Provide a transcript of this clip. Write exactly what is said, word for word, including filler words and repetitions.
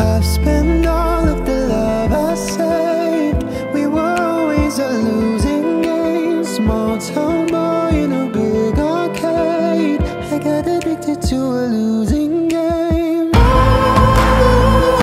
I've spent all of the love I saved. We were always a losing game. Small town boy in a big arcade. I got addicted to a losing